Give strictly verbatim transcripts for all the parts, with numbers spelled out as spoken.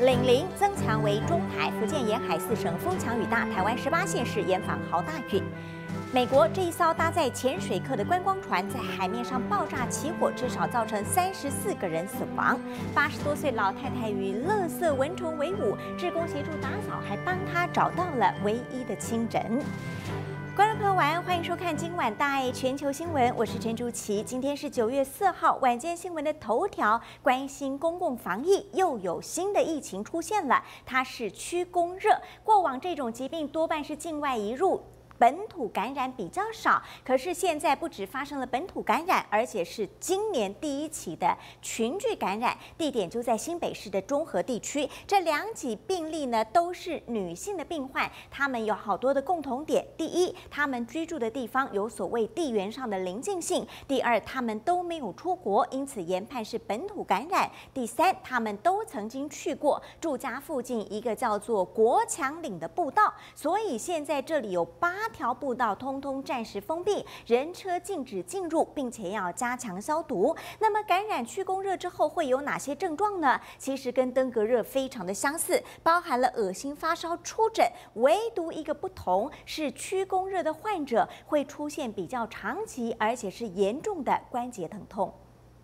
领零增强为中台、福建沿海四省风强雨大，台湾十八县市严防豪大雨。美国这一艘搭载潜水客的观光船在海面上爆炸起火，至少造成三十四个人死亡。八十多岁老太太与垃圾蚊虫为伍，志工协助打扫，还帮她找到了唯一的亲人。 观众朋友晚安，欢迎收看今晚大爱全球新闻，我是陈竹琪。今天是九月四号，晚间新闻的头条关心公共防疫，又有新的疫情出现了，它是驱弓热。过往这种疾病多半是境外移入。 本土感染比较少，可是现在不止发生了本土感染，而且是今年第一起的群聚感染，地点就在新北市的中和地区。这两起病例呢都是女性的病患，她们有好多的共同点。第一，她们居住的地方有所谓地缘上的邻近性；第二，她们都没有出国，因此研判是本土感染；第三，她们都曾经去过住家附近一个叫做国强岭的步道，所以现在这里有八 条步道通通暂时封闭，人车禁止进入，并且要加强消毒。那么感染驱弓热之后会有哪些症状呢？其实跟登革热非常的相似，包含了恶心、发烧、出疹，唯独一个不同是驱弓热的患者会出现比较长期而且是严重的关节疼痛。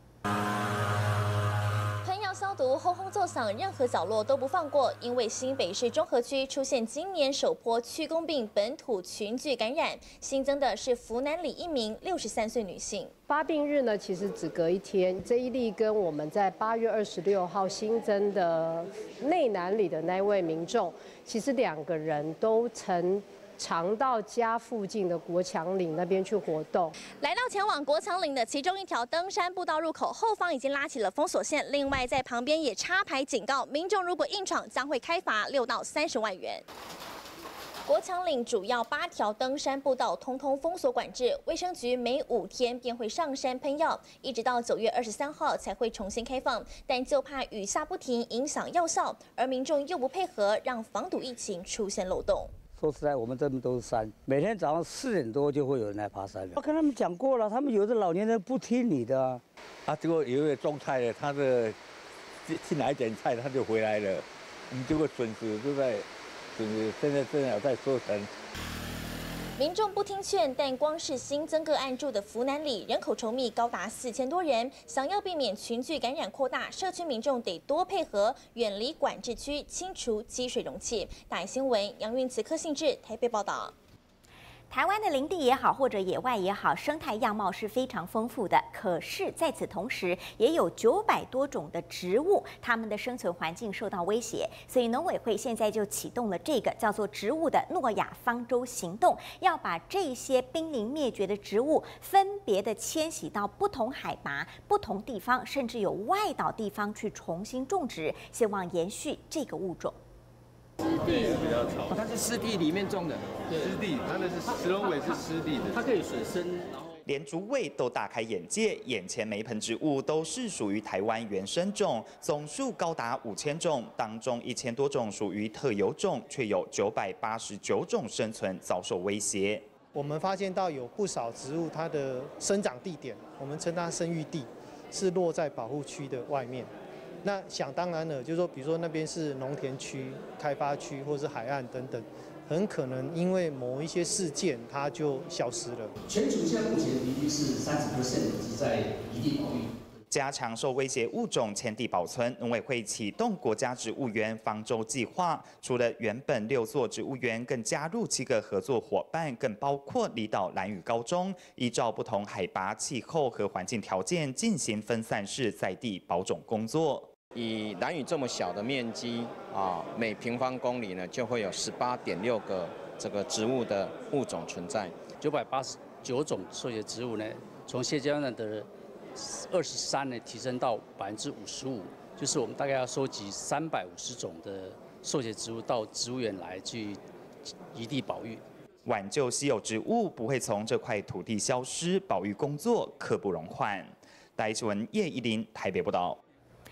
消毒，轰轰作响，任何角落都不放过。因为新北市中和区出现今年首波驱弓病本土群聚感染，新增的是福南里一名六十三岁女性。 发病日呢，其实只隔一天。这一例跟我们在八月二十六号新增的内南里的那位民众，其实两个人都曾 常到家附近的国强岭那边去活动， 来到前往国强岭的其中一条登山步道入口后方已经拉起了封锁线，另外在旁边也插牌警告，民众如果硬闯将会开罚六到三十万元。 国强岭主要八条登山步道通通封锁管制，卫生局每五天便会上山喷药，一直到九月二十三号才会重新开放。但就怕雨下不停，影响药效，而民众又不配合，让防堵疫情出现漏洞。 说实在，我们这边都是山，每天早上四点多就会有人来爬山的。我跟他们讲过了，他们有的老年人不听你的啊。 啊，结果有一个种菜的，他的进来点菜，他就回来了，你这个损失就在，就是现在正好在收成。 民众不听劝，但光是新增个案住的福南里人口稠密，高达四千多人。想要避免群聚感染扩大，社区民众得多配合，远离管制区，清除积水容器。大爱新闻杨运慈、柯信志台北报道。 台湾的林地也好，或者野外也好，生态样貌是非常丰富的。可是，在此同时，也有九百多种的植物，它们的生存环境受到威胁。所以，农委会现在就启动了这个叫做“植物的诺亚方舟行动”，要把这些濒临灭绝的植物分别的迁徙到不同海拔、不同地方，甚至有外岛地方去重新种植，希望延续这个物种。 湿地比较潮，它是湿地里面种的，湿地，它那是石龙尾是湿地的，它可以水生，然后连竹尾都大开眼界，眼前每一盆植物都是属于台湾原生种，总数高达五千种，当中一千多种属于特有种，却有九百八十九种生存遭受威胁。 我们发现到有不少植物，它的生长地点，我们称它生育地，是落在保护区的外面。 那想当然了，就是说，比如说那边是农田区、开发区，或是海岸等等，很可能因为某一些事件，它就消失了。 全球现在目前的比率是三十 percent 是在一地保育。 加强受威胁物种迁地保存，农委会启动国家植物园方舟计划。除了原本六座植物园，更加入七个合作伙伴，更包括离岛兰屿高中，依照不同海拔、气候和环境条件进行分散式在地保种工作。 以兰屿这么小的面积啊，每平方公里呢就会有十八点六个这个植物的物种存在， 九百八十九种受血植物呢，从现阶段的二十三呢提升到百分之五十五，就是我们大概要收集三百五十种的受血植物到植物园来去移地保育。 挽救稀有植物不会从这块土地消失，保育工作刻不容缓。大新闻叶依林台北报道。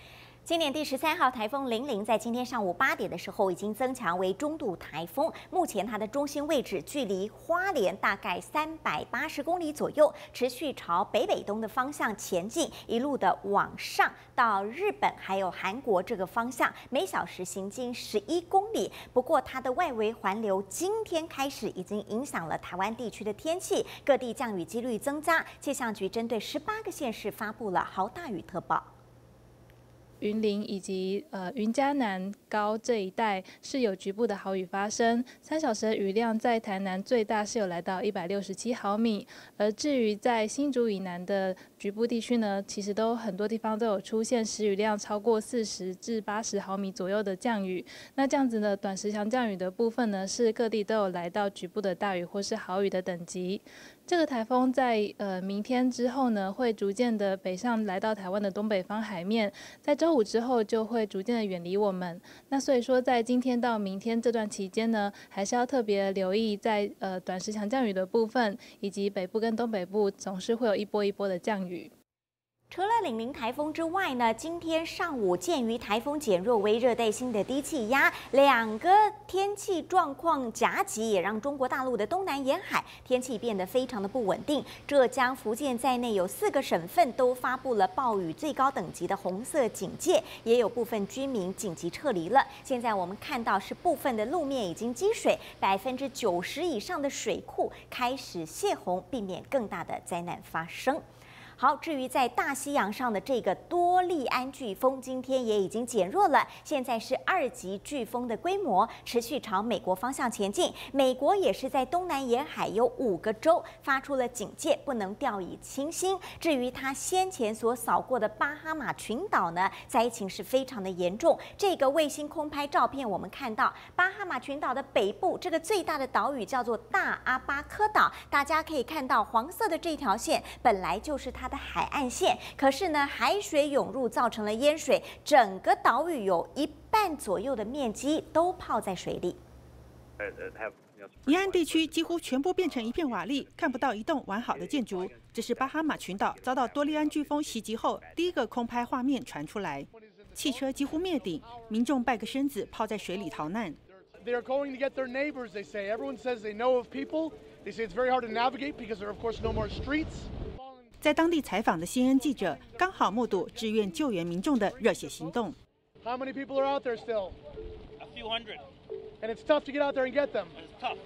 今年第十三号台风零零在今天上午八点的时候已经增强为中度台风，目前它的中心位置距离花莲大概三百八十公里左右，持续朝北北东的方向前进，一路的往上到日本还有韩国这个方向，每小时行经十一公里。不过它的外围环流今天开始已经影响了台湾地区的天气，各地降雨几率增加。气象局针对十八个县市发布了豪大雨特报。 云林以及呃云嘉南高这一带是有局部的豪雨发生，三小时的雨量在台南最大是有来到一百六十七毫米，而至于在新竹以南的局部地区呢，其实都很多地方都有出现时雨量超过四十至八十毫米左右的降雨。那这样子呢，短时强降雨的部分呢，是各地都有来到局部的大雨或是豪雨的等级。 这个台风在呃明天之后呢，会逐渐的北上来到台湾的东北方海面，在周五之后就会逐渐的远离我们。那所以说，在今天到明天这段期间呢，还是要特别留意在呃短时强降雨的部分，以及北部跟东北部总是会有一波一波的降雨。 除了领临台风之外呢，今天上午鉴于台风减弱为热带性的低气压，两个天气状况夹击，也让中国大陆的东南沿海天气变得非常的不稳定。浙江、福建在内有四个省份都发布了暴雨最高等级的红色警戒，也有部分居民紧急撤离了。现在我们看到是部分的路面已经积水，百分之九十以上的水库开始泄洪，避免更大的灾难发生。 好，至于在大西洋上的这个多利安飓风，今天也已经减弱了，现在是二级飓风的规模，持续朝美国方向前进。美国也是在东南沿海有五个州发出了警戒，不能掉以轻心。至于它先前所扫过的巴哈马群岛呢，灾情是非常的严重。这个卫星空拍照片，我们看到巴哈马群岛的北部这个最大的岛屿叫做大阿巴科岛，大家可以看到黄色的这条线，本来就是它 它的海岸线，可是呢，海水涌入造成了淹水，整个岛屿有一半左右的面积都泡在水里。 沿岸地区几乎全部变成一片瓦砾，看不到一栋完好的建筑。这是巴哈马群岛遭到多利安飓风袭击后第一个空拍画面传出来，汽车几乎灭顶，民众半个身子泡在水里逃难。 They are going to get their neighbors. They say everyone says they know of people. They say it's very hard to navigate because there are of course no more streets. 在当地采访的 C N N 记者刚好目睹志愿救援民众的热血行动。 How many people are out there still? A few hundred. And it's tough to get out there and get them. It's tough.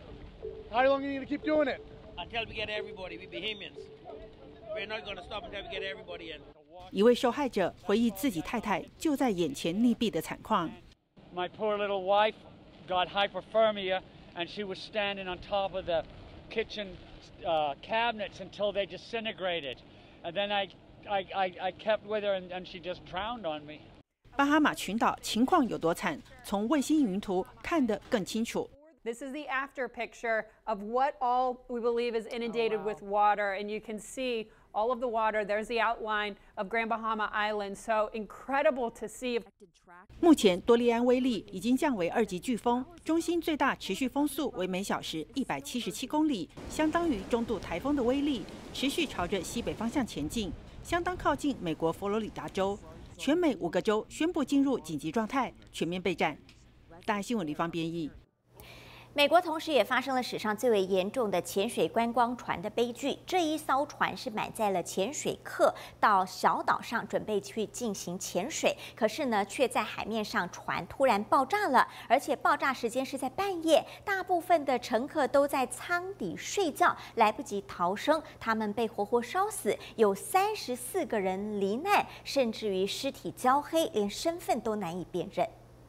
How long are you going to keep doing it? Until we get everybody. We Bahamians. We're not going to stop until we get everybody in. 一位受害者回忆自己太太就在眼前溺毙的惨况。 My poor little wife got hypothermia, and she was standing on top of the kitchen. Uh, cabinets until they disintegrated, and then I, I, I, I kept with her, and, and she just drowned on me. 巴哈马群岛情况有多惨，从卫星云图看得更清楚。 This is the after picture of what all we believe is inundated with water, and you can see all of the water. There's the outline of Grand Bahama Island. So incredible to see. 目前多利安威力已经降为二级飓风，中心最大持续风速为每小时一百七十七公里，相当于中度台风的威力，持续朝着西北方向前进，相当靠近美国佛罗里达州。全美五个州宣布进入紧急状态，全面备战。大爱新闻李芳编译。 美国同时也发生了史上最为严重的潜水观光船的悲剧。这一艘船是满载了潜水客到小岛上，准备去进行潜水，可是呢，却在海面上船突然爆炸了，而且爆炸时间是在半夜，大部分的乘客都在舱底睡觉，来不及逃生，他们被活活烧死，有三十四个人罹难，甚至于尸体焦黑，连身份都难以辨认。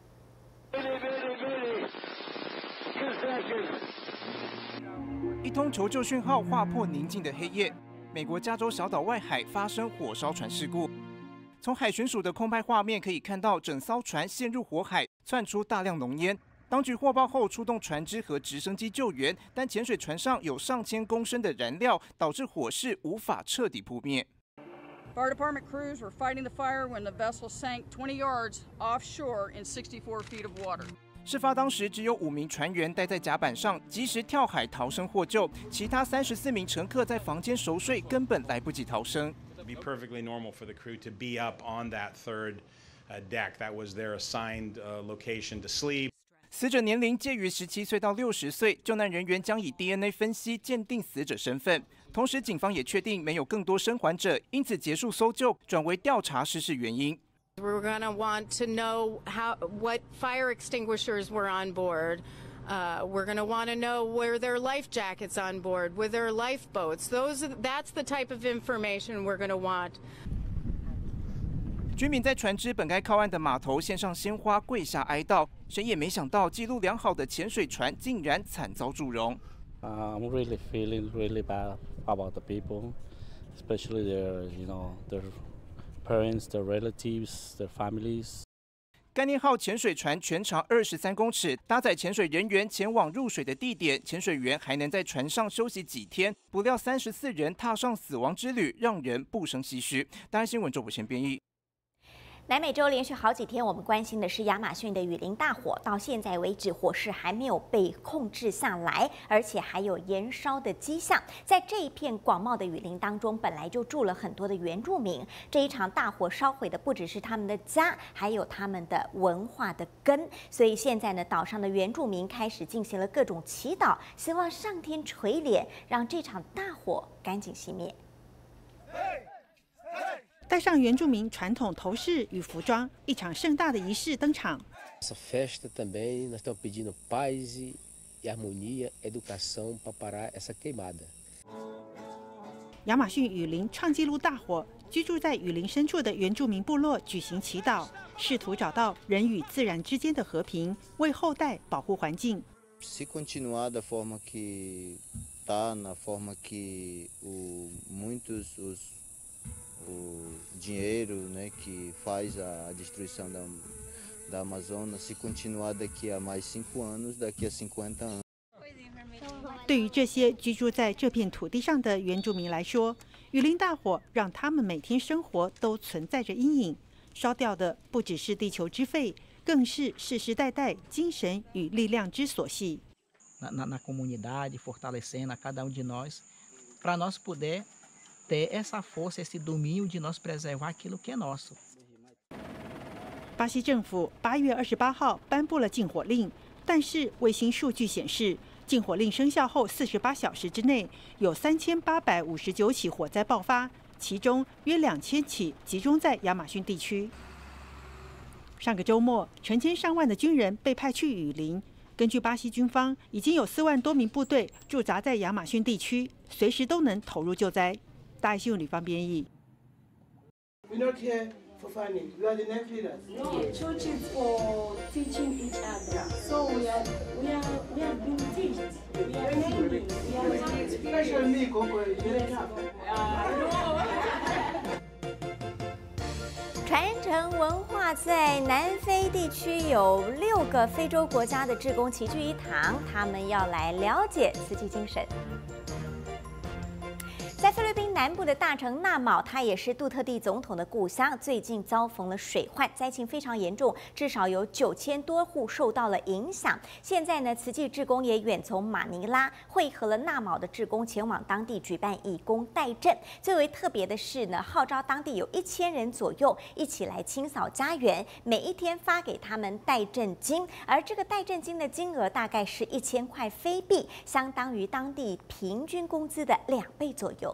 一通求救讯号划破宁静的黑夜，美国加州小岛外海发生火烧船事故。从海巡署的空拍画面可以看到，整艘船陷入火海，窜出大量浓烟。当局获报后出动船只和直升机救援，但潜水船上有上千公升的燃料，导致火势无法彻底扑灭。 Fire department crews were fighting the fire when the vessel sank twenty yards offshore in sixty-four feet of water. 事发当时，只有五名船员待在甲板上，及时跳海逃生获救。其他三十四名乘客在房间熟睡，根本来不及逃生。 It'd be perfectly normal for the crew to be up on that third uh, deck. That was their assigned uh, location to sleep. 死者年龄介于十七岁到六十岁，救难人员将以 D N A 分析鉴定死者身份。同时，警方也确定没有更多生还者，因此结束搜救，转为调查失事原因。 We're going to want to know how what fire extinguishers were on board. Uh, we're going to want to know were there life jackets on board, were there lifeboats. Those that's the type of information we're going to want. 居民在船只本该靠岸的码头献上鲜花，跪下哀悼。谁也没想到，记录良好的潜水船竟然惨遭祝融。 Uh, I'm really feeling really bad about the people, especially their, you know, their parents, their relatives, their families. 概念号潜水船全长二十三公尺，搭载潜水人员前往入水的地点，潜水员还能在船上休息几天。不料三十四人踏上死亡之旅，让人不胜唏嘘。大安新闻周补贤编译。 南美洲连续好几天，我们关心的是亚马逊的雨林大火，到现在为止，火势还没有被控制下来，而且还有延烧的迹象。在这一片广袤的雨林当中，本来就住了很多的原住民。这一场大火烧毁的不只是他们的家，还有他们的文化的根。所以现在呢，岛上的原住民开始进行了各种祈祷，希望上天垂怜，让这场大火赶紧熄灭。 戴上原住民传统头饰与服装，一场盛大的仪式登场。 Essa festa também nós estamos pedindo paz e harmonia, educação para parar essa queimada. 亚马逊雨林创纪录大火，居住在雨林深处的原住民部落举行祈祷，试图找到人与自然之间的和平，为后代保护环境。 Se continuar da forma que tá, na forma que o muitos os o dinheiro, né, que faz a destruição da, da Amazônia, se continuar daqui a mais cinco anos, daqui a cinquenta anos. 对于这些居住在这片土地上的原住民来说，雨林大火让他们每天生活都存在着阴影。烧掉的不只是地球之肺，更是世世代代精神与力量之所系。 Na, na, na comunidade, fortalecendo a cada um de nós, para nós poder ter essa força, esse domínio de nós preservar aquilo que é nosso. 巴西政府八月二十八号颁布了禁火令，但是卫星数据显示，禁火令生效后四十八小时之内，有三千八百五十九起火灾爆发，其中约两千起集中在亚马逊地区。上个周末，成千上万的军人被派去雨林。根据巴西军方，已经有四万多名部队驻扎在亚马逊地区，随时都能投入救灾。大新闻吕方编译。 We're not here for funny. We are the next leaders. No, church is for teaching each other. So we are, we are, we are being taught. We are learning. We are learning. Especially me, Coco. You're tough. No. 传承文化在南非地区有六个非洲国家的志工齐聚一堂，他们要来了解慈济精神。在菲律宾南部的大城纳卯，它也是杜特地总统的故乡，最近遭逢了水患，灾情非常严重，至少有九千多户受到了影响。现在呢，慈济志工也远从马尼拉汇合了纳卯的志工，前往当地举办义工代赈。最为特别的是呢，号召当地有一千人左右一起来清扫家园，每一天发给他们代赈金，而这个代赈金的金额大概是一千块菲币，相当于当地平均工资的两倍左右。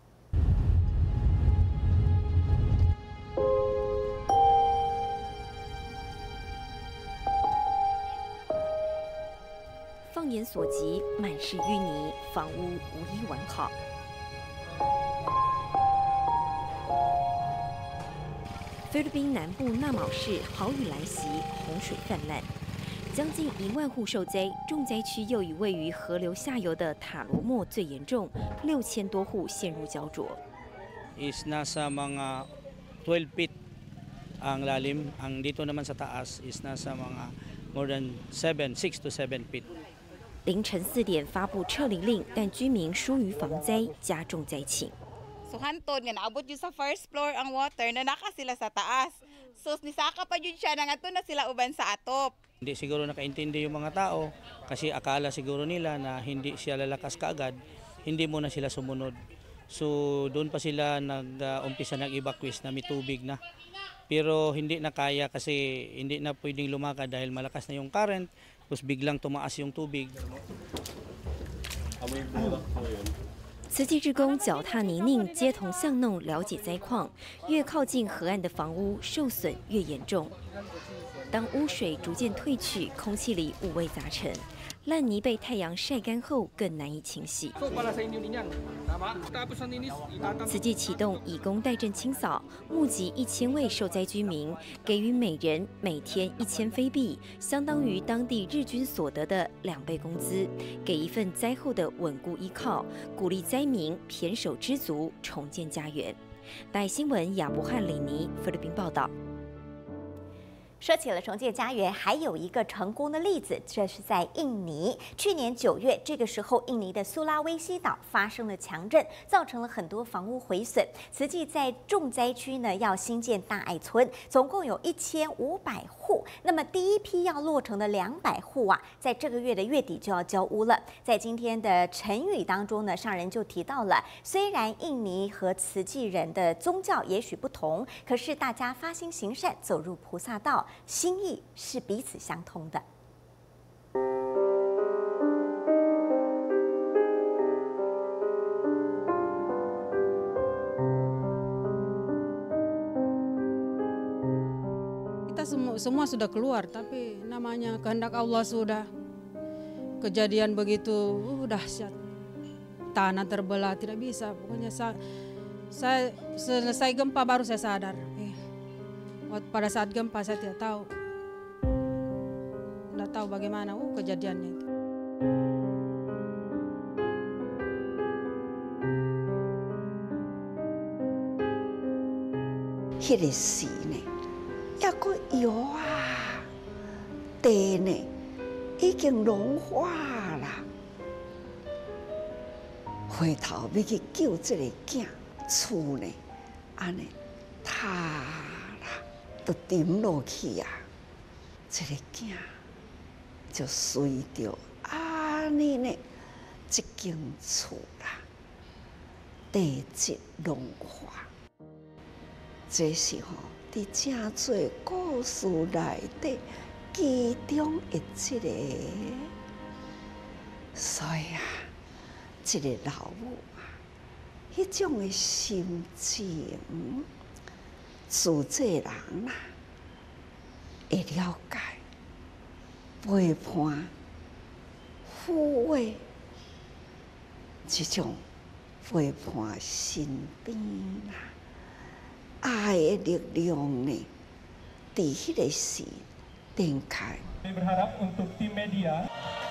放眼所及，满是淤泥，房屋无一完好。菲律宾南部纳卯市豪雨来袭，洪水泛滥，将近一万户受灾，重灾区又以位于河流下游的塔罗莫最严重，六千多户陷入焦灼。 Is nasa mga twelve feet ang lalim, ang dito naman sa taas is nasa mga more than seven, six to seven feet. 凌晨四点发布撤离令，但居民疏于防灾，加重灾情。 So hantod nga naabot yun sa first floor ang water, nanaka sila sa taas. So nisaka pa yun siya, nangato na sila uban sa atop. Hindi siguro nakaintindi yung mga tao kasi akala siguro nila na hindi siya lalakas kaagad, hindi muna sila sumunod. So doon pa sila nag-umpisa uh, nag-evacuate na may tubig na. Pero hindi na kaya kasi hindi na pwedeng lumakad dahil malakas na yung current, tapos biglang tumaas yung tubig. 慈济志工脚踏泥泞，街头巷弄了解灾况。越靠近河岸的房屋受损越严重。当污水逐渐退去，空气里五味杂陈。 烂泥被太阳晒干后更难以清洗。慈济启动以工代赈清扫，募集一千位受灾居民，给予每人每天一千飞币，相当于当地日均所得的两倍工资，给一份灾后的稳固依靠，鼓励灾民胼手知足，重建家园。大爱新闻亚伯汉里尼菲律宾报道。 说起了重建家园，还有一个成功的例子，这是在印尼。去年九月，这个时候，印尼的苏拉威西岛发生了强震，造成了很多房屋毁损。慈济在重灾区呢，要新建大爱村，总共有一千五百户。那么第一批要落成的两百户啊，在这个月的月底就要交屋了。在今天的晨语当中呢，上人就提到了，虽然印尼和慈济人的宗教也许不同，可是大家发心行善，走入菩萨道。 心意是彼此相通的。 Kita semua, semua sudah keluar, tapi namanya kehendak Allah sudah. Kejadian begitu uh, dahsyat. Tanah terbelah, tidak bisa. Pokoknya saya, saya selesai gempa baru saya sadar. Eh, pada saat gempa saya tidak tahu. Tidak tahu bagaimana uh, kejadiannya itu. Hiri si ne, ya ko yếu à, tê ne, 已经融化啦。回头要去救这个囝，厝呢，安尼塌啦，都沉落去啊。这个囝就随着安尼呢，这间厝啦，地质融化。这是吼，伫正侪故事内底。 其中的一个，所以啊，这个老母啊，迄种的心情，自这人啊，会了解陪伴、抚慰，这种陪伴身边啊，爱的力量呢，伫迄个时。 Berharap untuk tim media.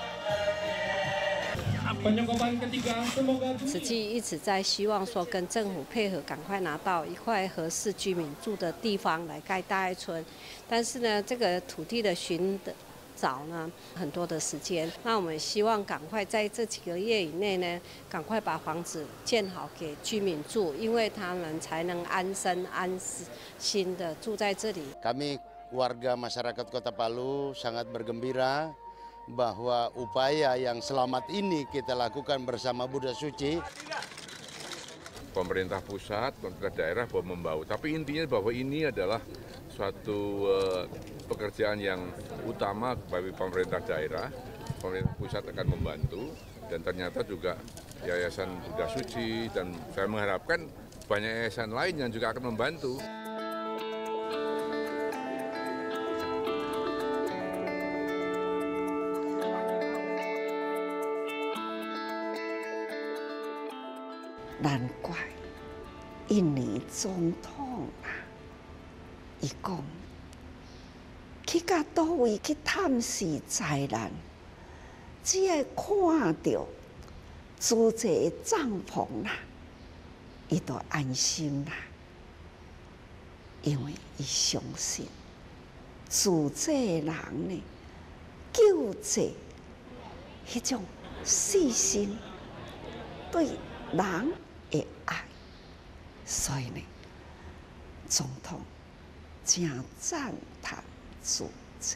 Penyukupan ketiga, semoga 慈济一直在希望说跟政府配合，赶快拿到一块合适居民住的地方来盖大爱村。但是呢，这个土地的寻找呢，很多的时间。那我们希望赶快在这几个月以内呢，赶快把房子建好给居民住，因为他们才能安身安心的住在这里。 Warga masyarakat Kota Palu sangat bergembira bahwa upaya yang selamat ini kita lakukan bersama Buddha Suci. Pemerintah pusat, pemerintah daerah bahwa membau, tapi intinya bahwa ini adalah suatu uh, pekerjaan yang utama bagi pemerintah daerah. Pemerintah pusat akan membantu dan ternyata juga Yayasan Buddha Suci dan saya mengharapkan banyak yayasan lain yang juga akan membantu. 难怪印尼总统啊，伊讲去到倒位去探视灾难，只要看到租这帐篷啦，伊就安心啦，因为伊相信租这人呢，救这迄种细心对人。 的爱，所以呢，总统真赞叹主这。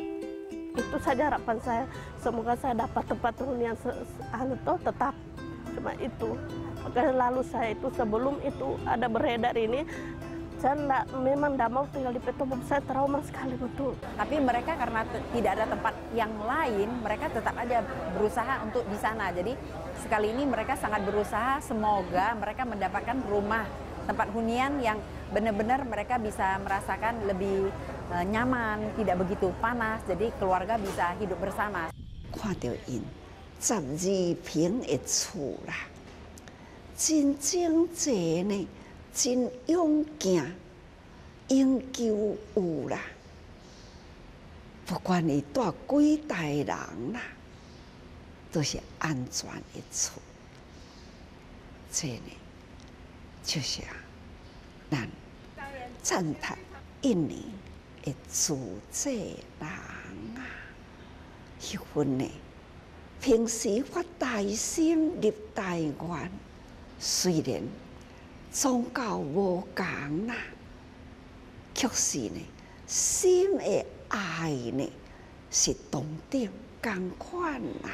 Itu saja harapan saya. Semoga saya dapat tempat hunian anu tuh tetap cuma itu. Makanya lalu saya itu sebelum itu ada beredar ini, saya enggak, memang tidak mau tinggal di Petobo, saya trauma sekali betul. Tapi mereka karena tidak ada tempat yang lain, mereka tetap aja berusaha untuk di sana. Jadi sekali ini mereka sangat berusaha, semoga mereka mendapatkan rumah tempat hunian yang benar-benar mereka bisa merasakan lebih uh, nyaman, tidak begitu panas, jadi keluarga bisa hidup bersama. 看到因十二平的厝啦，真整齐呢，真勇敢，永久有啦。不管伊住几代人啦，都是安全的厝。这呢，就是啊，咱赞叹印尼的自济人啊。 迄份呢，平时发大心入台湾，虽然宗教无共啦，却是呢，心的爱呢是同等同款啦。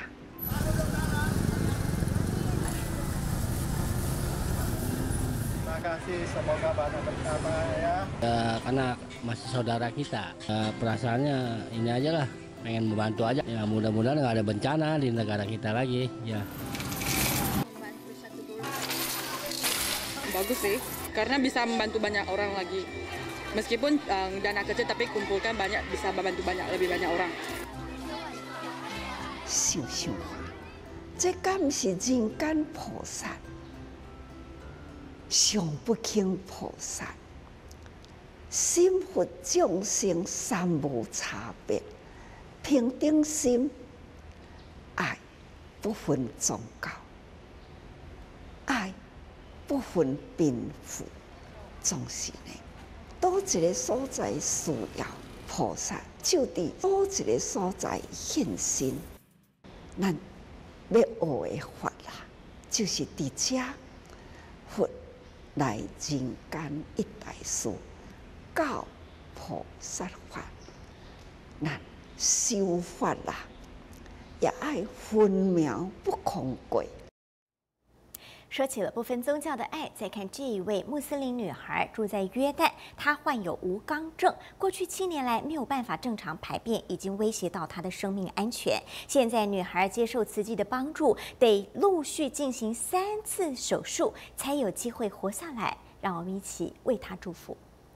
Terima kasih, semoga banyak bersama ya. Ya, karena masih saudara kita, perasaannya ini aja lah. Pengen membantu aja, ya mudah-mudahan nggak ada bencana di negara kita lagi, ya. Bagus sih, karena bisa membantu banyak orang lagi. Meskipun um, dana kecil, tapi kumpulkan banyak, bisa membantu banyak, lebih banyak orang. 想想看，这敢是人间菩萨，上不轻菩萨，心佛众生三无差别。 平等心，爱不分宗教，爱不分贫富，总是呢，多一个所在需要菩萨，就伫多一个所在现身。咱要学的法啦，就是伫遮佛来人间一大事，教菩萨法，咱。 修法啦，也爱分秒不空过。 说起了不分宗教的爱，再看这一位穆斯林女孩住在约旦，她患有无肛症，过去七年来没有办法正常排便，已经威胁到她的生命安全。现在女孩接受慈济的帮助，得陆续进行三次手术，才有机会活下来。让我们一起为她祝福。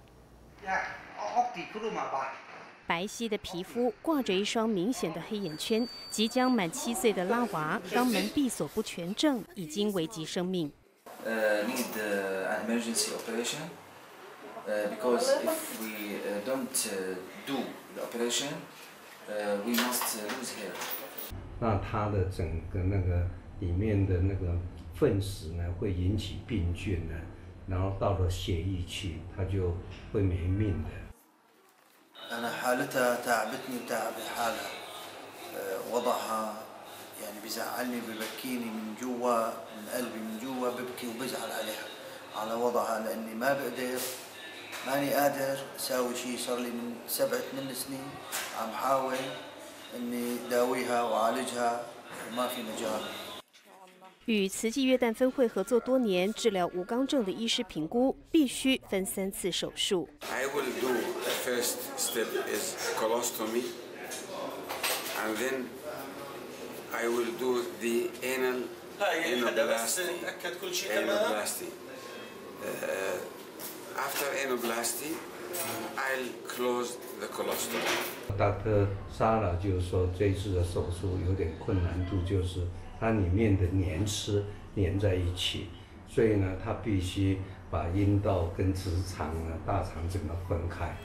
白皙的皮肤，挂着一双明显的黑眼圈，即将满七岁的拉娃，肛门闭锁不全症已经危及生命。 Uh, need uh, an emergency operation uh, because if we uh, don't uh, do the operation, uh, we must uh, lose hair. 那它的整个那个里面的那个粪石呢，会引起病菌呢，然后到了血液去，它就会没命的。 أنا حالتها تعبتني وتعب حالها وضعها يعني بيزعلني ببكيني من جوا من قلبي من جوا ببكي وبزعل عليها على وضعها لأني ما بقدر ماني قادر أساوي شيء صار لي من سبع ثمان سنين عم حاول إني داويها وعالجها وما في مجال. 与慈济约旦分会合作多年，治疗无肛症的医师评估，必须分三次手术。 I will do the first step is colostomy, and then I will do the anal anoplasty. Anoplasty. Uh, after anoplasty, I'll close the colostomy. Doctor Sarah 就是说，这次的手术有点困难度，就是它里面的黏丝粘在一起，所以呢，它必须把阴道跟直肠呢、大肠整个分开。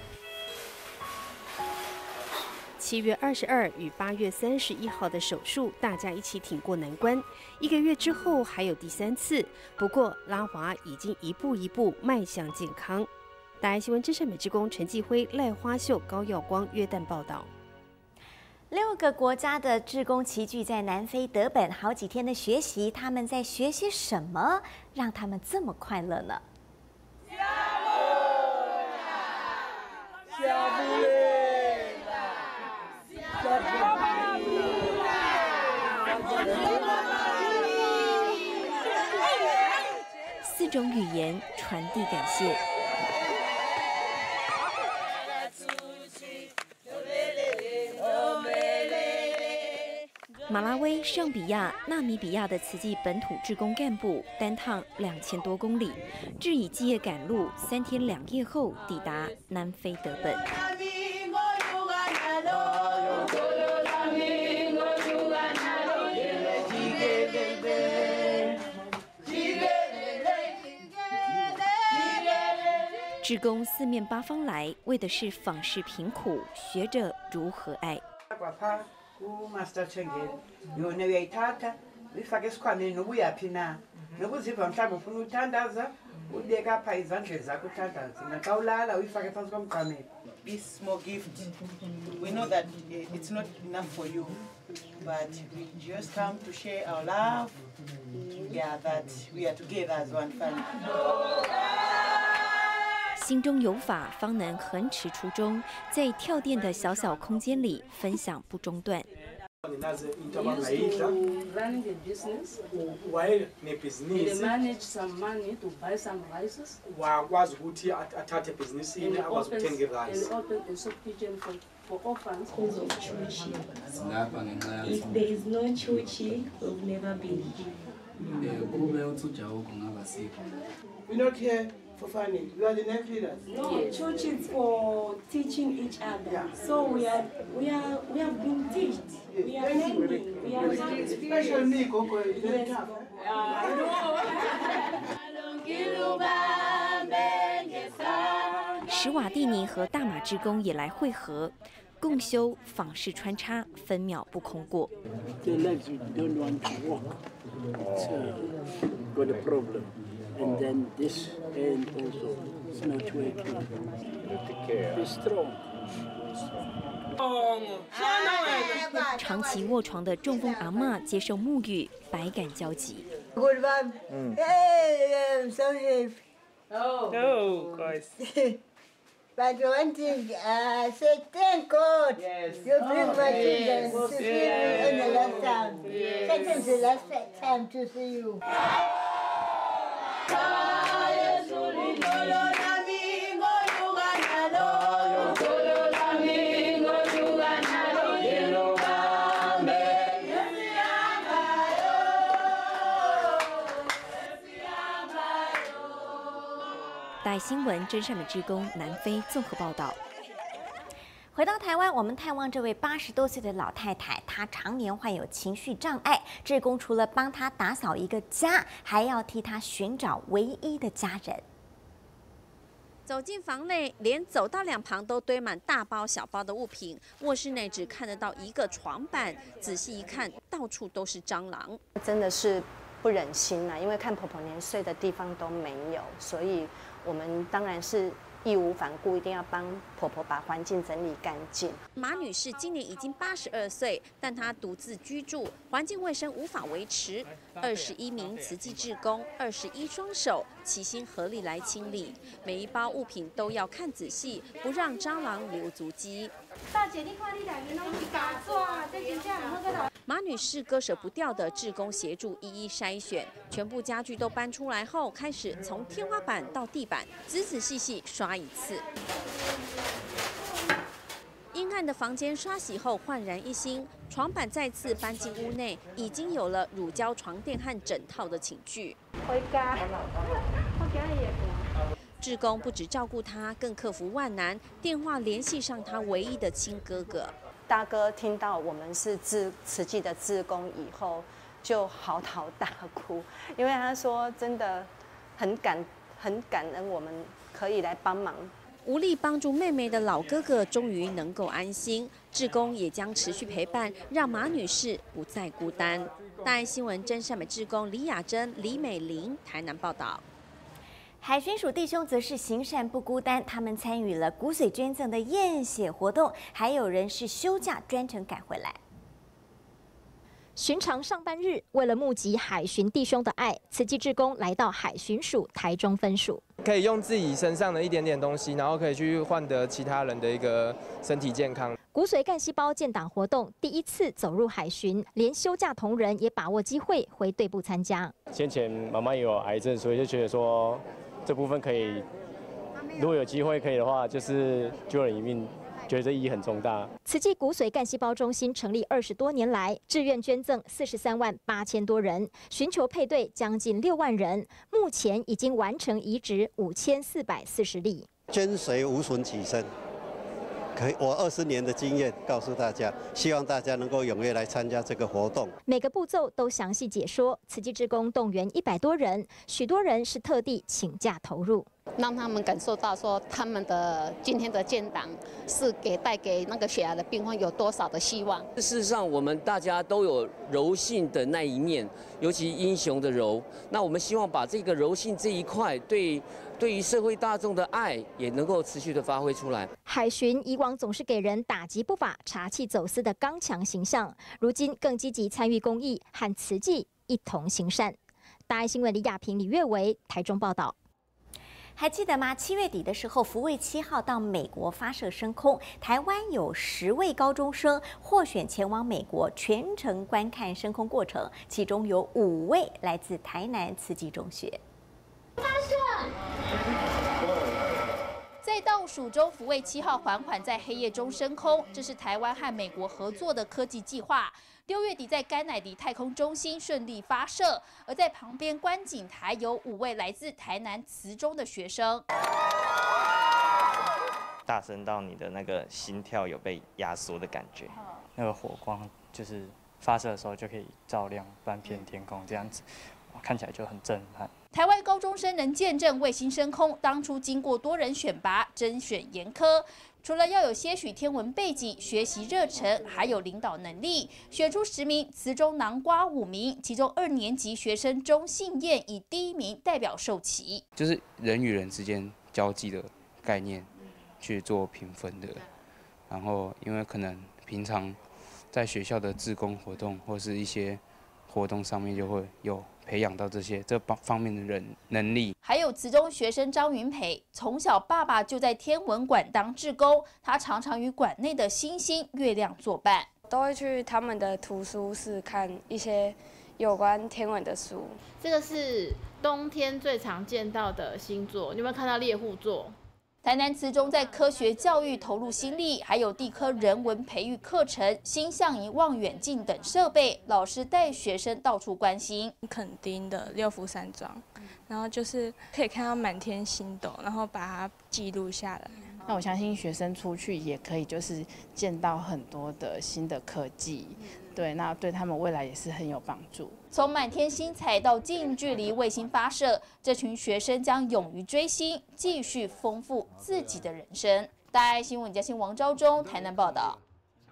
七月二十二与八月三十一号的手术，大家一起挺过难关。一个月之后还有第三次，不过拉华已经一步一步迈向健康。大爱新闻真善美职工陈继辉、赖花秀、高耀光约旦报道。 六个国家的志工齐聚在南非德本，好几天的学习，他们在学些什么，让他们这么快乐呢？ 种语言传递感谢。马拉维、尚比亚、纳米比亚的慈济本土志工干部单趟两千多公里，致以继夜赶路，三天两夜后抵达南非德本。志工四面八方来，为的是访视贫苦，学着如何爱。 ku master chengel yona uyayithatha uyifake esikhwameni noba uyaphi na noba uziva mhlawumbi ufuna uthandaza ubeka apha izandleni zakho uthandaze naxa ulala uyifake phantsi komqamelo. This small gift, we know that it's not enough for you, but we just come to share our love, yeah, that we are together as one family. 心中有法，方能恒持初衷，在跳电的小小空间里分享不中断。 running the business. While nebhizinisi They manage some money to buy some rices. wakwazi ukuthi athathe ebhizinisini akwazi ukuthenga irayisi. And open a soup kitchen for, for orphans. If there is no chuchi, we've never been here. We're not here for funny. We are the next leaders. No, yes. Church is for teaching each other. Yeah. So we are, we are, we have been taught. Yes. We are learning. We are learning. Especially me, Coco. It's very tough. Uh, 史瓦蒂尼和大马志工也来会合，共修访视穿插，分秒不空过。 The legs don't want to walk. It's uh, got a problem. And then this end also is not working. Be strong. 长期卧床的中风阿嬷接受沐浴，百感交集。 Good one. Hey, I'm so happy. Oh, oh, of course. But one thing, I uh, say thank God. Yes. You bring my children to see me in the last time. Yes. Second to last time to see you. 带新闻真善美志工南非综合报道。回到台湾，我们探望这位八十多岁的老太太，她常年患有情绪障碍。志工除了帮她打扫一个家，还要替她寻找唯一的家人。 走进房内，连走道两旁都堆满大包小包的物品。卧室内只看得到一个床板，仔细一看，到处都是蟑螂。 真的是不忍心啊，因为看婆婆连睡的地方都没有，所以我们当然是义无反顾，一定要帮婆婆把环境整理干净。 马女士今年已经八十二岁，但她独自居住，环境卫生无法维持。二十一名慈济志工，二十一双手，齐心合力来清理，每一包物品都要看仔细，不让蟑螂留足迹。 大姐，你看你两个拢是假抓，这真正好个老。 马女士割舍不掉的志工协助一一筛选，全部家具都搬出来后，开始从天花板到地板仔仔细细刷一次。阴暗的房间刷洗后焕然一新，床板再次搬进屋内，已经有了乳胶床垫和枕套的寝具。 回家，我今日也过。 志工不只照顾她，更克服万难，电话联系上她唯一的亲哥哥。 大哥听到我们是自慈济的志工以后，就嚎啕大哭，因为他说真的很感很感恩我们可以来帮忙。 无力帮助妹妹的老哥哥终于能够安心，志工也将持续陪伴，让马女士不再孤单。大爱新闻真善美志工李雅珍、李美玲台南报道。 海巡署弟兄则是行善不孤单，他们参与了骨髓捐赠的验血活动，还有人是休假专程赶回来。 寻常上班日，为了募集海巡弟兄的爱，慈济志工来到海巡署台中分署， 可以用自己身上的一点点东西，然后可以去换得其他人的一个身体健康。 骨髓干细胞建党活动第一次走入海巡，连休假同仁也把握机会回队部参加。 先前妈妈有癌症，所以就觉得说这部分可以，如果有机会可以的话，就是救人一命。觉得这意义很重大。 慈济骨髓干细胞中心成立二十多年来，志愿捐赠四十三万八千多人，寻求配对将近六万人，目前已经完成移植五千四百四十例。 捐髓无损己身，可以，我二十年的经验告诉大家，希望大家能够踊跃来参加这个活动。 每个步骤都详细解说，慈济志工动员一百多人，许多人是特地请假投入。 让他们感受到说他们的今天的建党是给带给那个血癌的病患有多少的希望。 事实上，我们大家都有柔性的那一面，尤其英雄的柔。那我们希望把这个柔性这一块，对对于社会大众的爱，也能够持续的发挥出来。 海巡以往总是给人打击不法、查缉走私的刚强形象，如今更积极参与公益，和慈济一同行善。大爱新闻李亚平、李月维台中报道。还记得吗？七月底的时候，福卫七号到美国发射升空，台湾有十位高中生获选前往美国，全程观看升空过程，其中有五位来自台南慈济中学。发射！ 在倒数中，福卫七号缓缓在黑夜中升空，这是台湾和美国合作的科技计划。六月底在甘乃迪太空中心顺利发射，而在旁边观景台有五位来自台南慈中的学生。 大声到你的那个心跳有被压缩的感觉，那个火光就是发射的时候就可以照亮半片天空，这样子看起来就很震撼。 台湾高中生能见证卫星升空，当初经过多人选拔，甄选严苛。除了要有些许天文背景、学习热忱，还有领导能力，选出十名，慈中囊瓜五名，其中二年级学生钟信燕以第一名代表受旗。 就是人与人之间交际的概念去做评分的，然后因为可能平常在学校的志工活动或是一些活动上面就会有培养到这些这方面的人能力。 还有慈中学生张云培，从小爸爸就在天文馆当志工，他常常与馆内的星星、月亮作伴， 都会去他们的图书室看一些有关天文的书。 这个是冬天最常见到的星座，你有没有看到猎户座？ 台南慈中在科学教育投入心力，还有地科人文培育课程、星象仪、望远镜等设备，老师带学生到处观星。 垦丁的六福山庄，然后就是可以看到满天星斗，然后把它记录下来。 那我相信学生出去也可以就是见到很多的新的科技，对，那对他们未来也是很有帮助。 从满天星彩到近距离卫星发射，这群学生将勇于追星，继续丰富自己的人生。大爱新闻嘉欣王昭忠台南报道。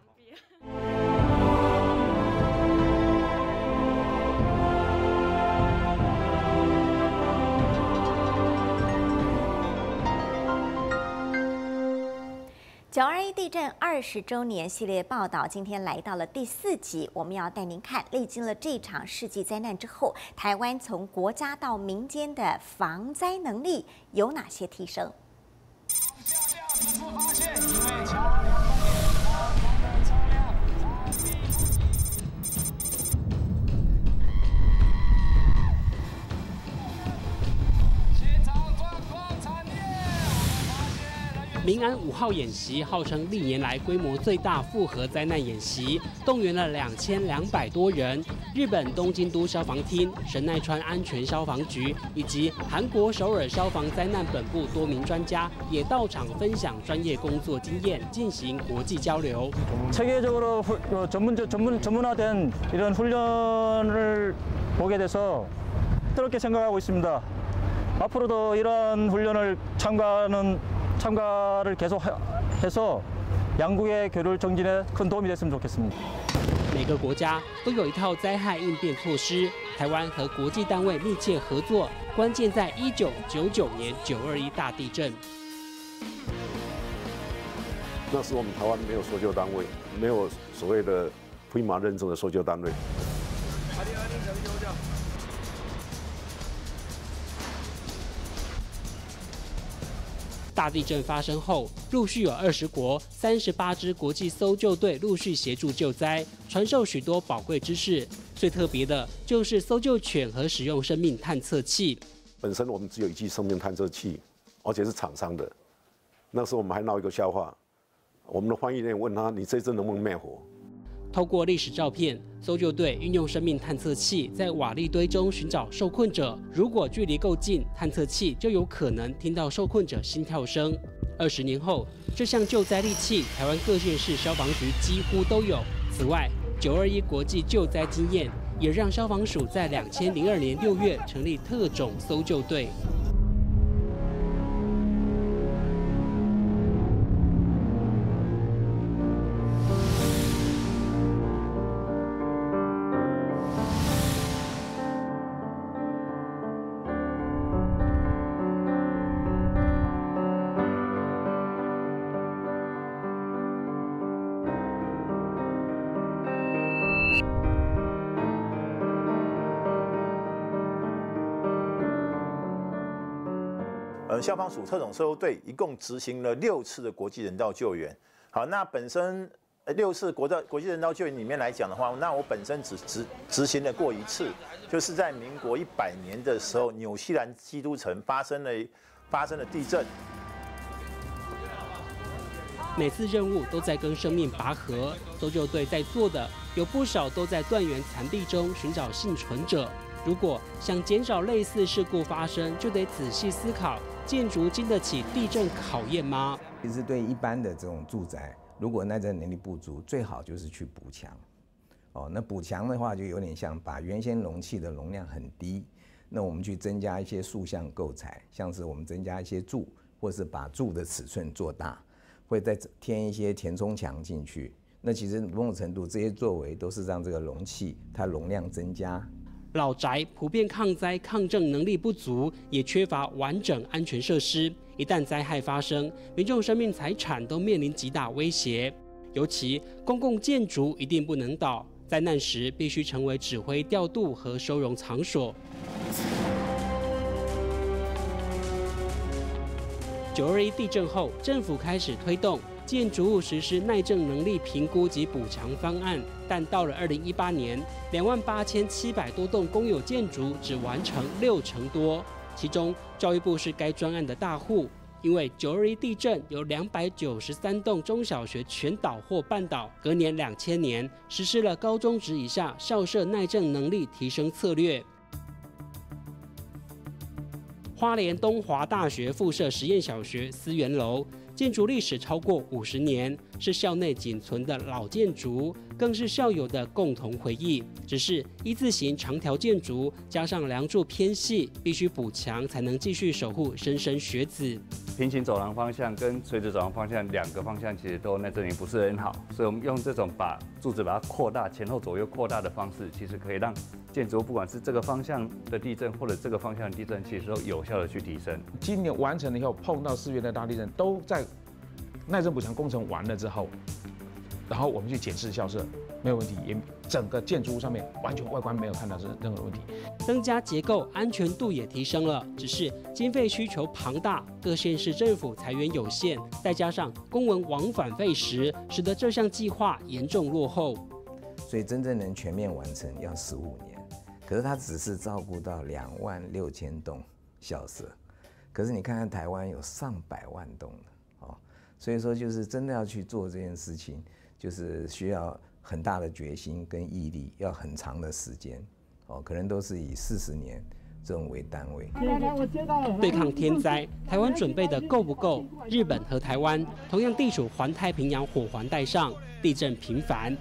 九二一地震二十周年系列报道，今天来到了第四集，我们要带您看，历经了这场世纪灾难之后，台湾从国家到民间的防灾能力有哪些提升？ 民安五号演习号称历年来规模最大复合灾难演习，动员了两千两百多人。日本东京都消防厅、神奈川安全消防局以及韩国首尔消防灾难本部多名专家也到场分享专业工作经验，进行国际交流。 체계적으로 전문 전문 전문화된 이런 훈련을 보게 돼서 뜻밖의 생각하고 있습니다. 앞으로도 이러한 훈련을 참가하는 참가를 계속해서 양국의 교류 정진에 큰 도움이 됐으면 좋겠습니다. 每个国家都有一套灾害应变措施，台湾和国际单位密切合作，关键在一九九九年九二一大地震。 那时我们台湾没有搜救单位，没有所谓的P M A认证的搜救单位。 大地震发生后，陆续有二十国、三十八支国际搜救队陆续协助救灾，传授许多宝贵知识。最特别的就是搜救犬和使用生命探测器。 本身我们只有一具生命探测器，而且是厂商的。那时候我们还闹一个笑话，我们的翻译员问他：“你这只能不能灭火？” 透过历史照片，搜救队运用生命探测器在瓦砾堆中寻找受困者。如果距离够近，探测器就有可能听到受困者心跳声。二十年后，这项救灾利器，台湾各县市消防局几乎都有。此外，九二一国际救灾经验也让消防署在两千零二年六月成立特种搜救队。 呃，消防署特种搜救队一共执行了六次的国际人道救援。好，那本身呃六次国道国际人道救援里面来讲的话，那我本身只执执行了过一次，就是在民国一百年的时候，纽西兰基督城发生了发生了地震。 每次任务都在跟生命拔河，搜救队在做的有不少都在断垣残壁中寻找幸存者。如果想减少类似事故发生，就得仔细思考。建筑经得起地震考验吗？ 其实对一般的这种住宅，如果耐震能力不足，最好就是去补墙。哦，那补墙的话，就有点像把原先容器的容量很低，那我们去增加一些塑橡构材，像是我们增加一些柱，或是把柱的尺寸做大，会再添一些填充墙进去。那其实某种程度，这些作为都是让这个容器它容量增加。 老宅普遍抗灾抗震能力不足，也缺乏完整安全设施。一旦灾害发生，民众生命财产都面临极大威胁。尤其公共建筑一定不能倒，灾难时必须成为指挥调度和收容场所。九二一地震后，政府开始推动建筑物实施耐震能力评估及补强方案，但到了二零一八年，两万八千七百多栋公有建筑只完成六成多，其中教育部是该专案的大户，因为九二一地震有两百九十三栋中小学全倒或半倒。隔年两千年实施了高中职以下校舍耐震能力提升策略。花莲东华大学附设实验小学思源楼。建筑历史超过五十年，是校内仅存的老建筑，更是校友的共同回忆。只是一字形长条建筑，加上梁柱偏细，必须补强才能继续守护莘莘学子。 平行走廊方向跟垂直走廊方向两个方向其实都耐震力不是很好，所以我们用这种把柱子把它扩大，前后左右扩大的方式，其实可以让建筑不管是这个方向的地震或者这个方向的地震，其实都有效的去提升。 今年完成了以后，碰到四月的大地震，都在耐震补强工程完了之后，然后我们去检视校舍，没有问题，也整个建筑物上面完全外观没有看到是任何问题。 增加结构安全度也提升了，只是经费需求庞大，各县市政府财源有限，再加上公文往返费时，使得这项计划严重落后。 所以真正能全面完成要十五年，可是它只是照顾到两万六千栋校舍，可是你看看台湾有上百万栋的哦，所以说就是真的要去做这件事情，就是需要很大的决心跟毅力，要很长的时间哦，可能都是以四十年这种为单位。 对抗天灾，台湾准备的够不够？日本和台湾同样地处环太平洋火环带上，地震频繁。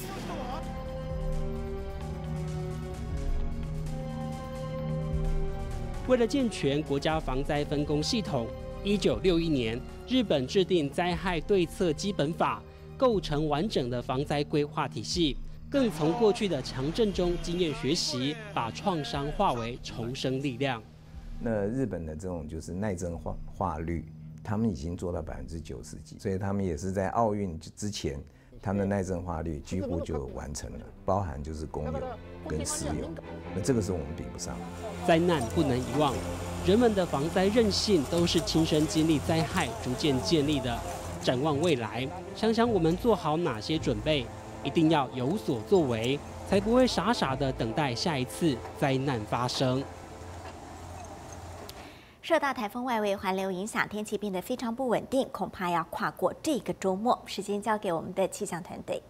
为了健全国家防灾分工系统，一九六一年，日本制定灾害对策基本法，构成完整的防灾规划体系。更从过去的强震中经验学习，把创伤化为重生力量。 那日本的这种就是耐震化化率，他们已经做到百分之九十几，所以他们也是在奥运之前它的耐震化率几乎就完成了，包含就是公有跟私有，那这个是我们比不上。 灾难不能遗忘，人们的防灾韧性都是亲身经历灾害逐渐建立的。展望未来，想想我们做好哪些准备，一定要有所作为，才不会傻傻的等待下一次灾难发生。 受到台风外围环流影响，天气变得非常不稳定，恐怕要跨过这个周末。时间交给我们的气象团队。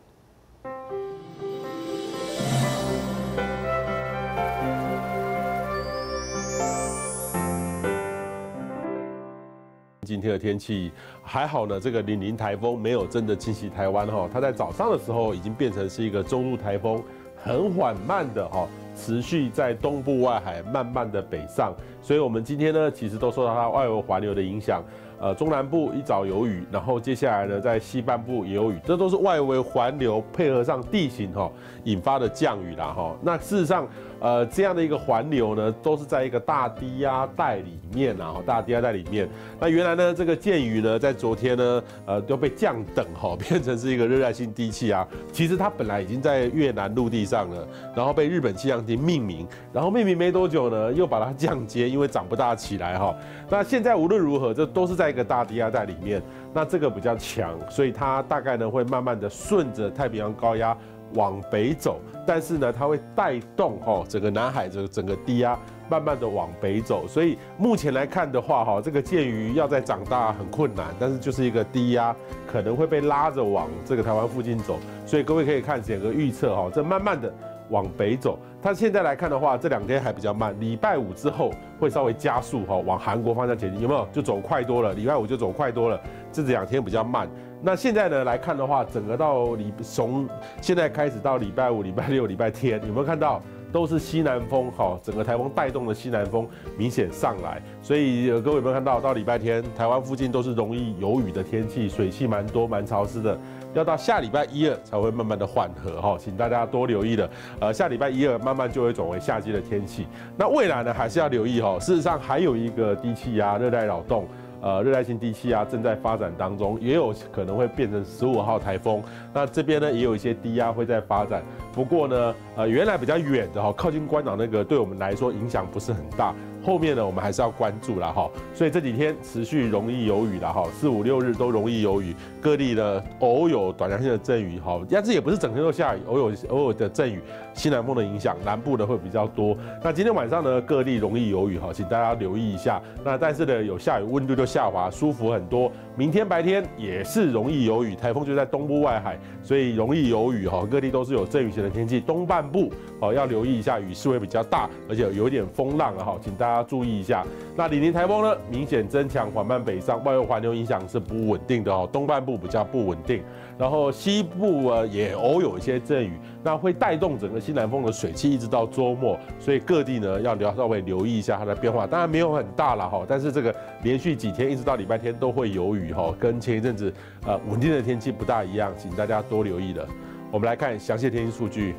今天的天气还好呢，这个零零台风没有真的侵袭台湾哈，它在早上的时候已经变成是一个中度台风，很缓慢的哈。持续在东部外海慢慢的北上，所以我们今天呢，其实都受到它外围环流的影响。呃，中南部一早有雨，然后接下来呢，在西半部也有雨，这都是外围环流配合上地形哈、哦、引发的降雨啦哈、哦。那事实上，呃，这样的一个环流呢，都是在一个大低压带里面啊，大低压带里面。那原来呢，这个箭雨呢，在昨天呢，呃，都被降等哈、哦，变成是一个热带性低气压。其实它本来已经在越南陆地上了，然后被日本气象厅命名，然后命名没多久呢，又把它降阶，因为长不大起来哈、哦。那现在无论如何，这都是在一个大低压带里面，那这个比较强，所以它大概呢会慢慢的顺着太平洋高压往北走，但是呢它会带动哈整个南海这个整个低压慢慢的往北走，所以目前来看的话哈，这个箭鱼要再长大很困难，但是就是一个低压可能会被拉着往这个台湾附近走，所以各位可以看整个预测哈，这慢慢的往北走。它现在来看的话，这两天还比较慢，礼拜五之后会稍微加速哈，往韩国方向前进，有没有？就走快多了，礼拜五就走快多了，这两天比较慢。那现在呢来看的话，整个到礼从现在开始到礼拜五、礼拜六、礼拜天，有没有看到？都是西南风，好，整个台风带动的西南风明显上来，所以、呃、各位有没有看到？到礼拜天，台湾附近都是容易有雨的天气，水汽蛮多、蛮潮湿的。要到下礼拜一二才会慢慢的缓和哈，请大家多留意了。呃，下礼拜一二慢慢就会转为夏季的天气。那未来呢，还是要留意哈。事实上，还有一个低气压、热带扰动。呃，热带性低气压正在发展当中，也有可能会变成十五号台风。那这边呢，也有一些低压会在发展。不过呢，呃，原来比较远的哈，靠近关岛那个，对我们来说影响不是很大。后面呢，我们还是要关注啦哈。所以这几天持续容易有雨啦哈，四五六日都容易有雨，各地呢偶有短暂性的阵雨哈，但是也不是整天都下雨，偶有偶有的阵雨，西南风的影响，南部的会比较多。那今天晚上呢，各地容易有雨哈，请大家留意一下。那但是呢，有下雨，温度就下滑，舒服很多。明天白天也是容易有雨，台风就在东部外海，所以容易有雨哈，各地都是有阵雨型的天气。东半部哦要留意一下，雨势会比较大，而且有一点风浪啊哈，请大家注意一下。那里尼台风呢，明显增强，缓慢北上，外围环流影响是不稳定的哦，东半部比较不稳定，然后西部呃也偶有一些阵雨，那会带动整个西南风的水汽一直到周末，所以各地呢要稍微留意一下它的变化，当然没有很大了哈，但是这个连续几天一直到礼拜天都会有雨哈，跟前一阵子呃稳定的天气不大一样，请大家多留意了。我们来看详细的天气数据。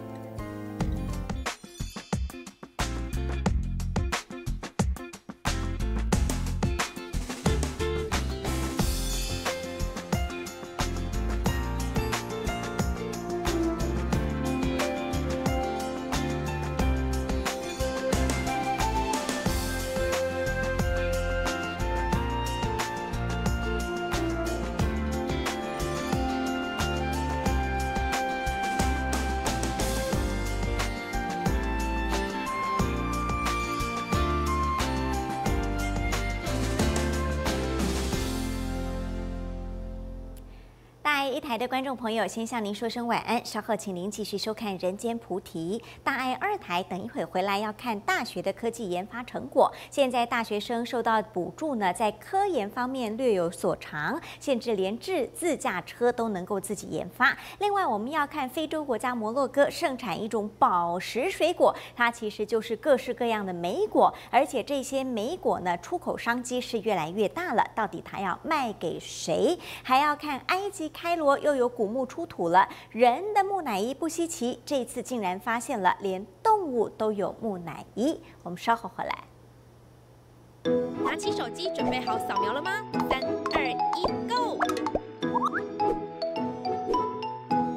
大爱一台的观众朋友，先向您说声晚安。稍后请您继续收看《人间菩提》。大爱二台等一会回来要看大学的科技研发成果。现在大学生受到补助呢，在科研方面略有所长，甚至连自自驾车都能够自己研发。另外，我们要看非洲国家摩洛哥盛产一种宝石水果，它其实就是各式各样的莓果，而且这些莓果呢，出口商机是越来越大了。到底它要卖给谁？还要看埃及开罗又有古墓出土了，人的木乃伊不稀奇，这次竟然发现了连动物都有木乃伊。我们稍后回来。 拿起手机，准备好扫描了吗？三二一 ，Go！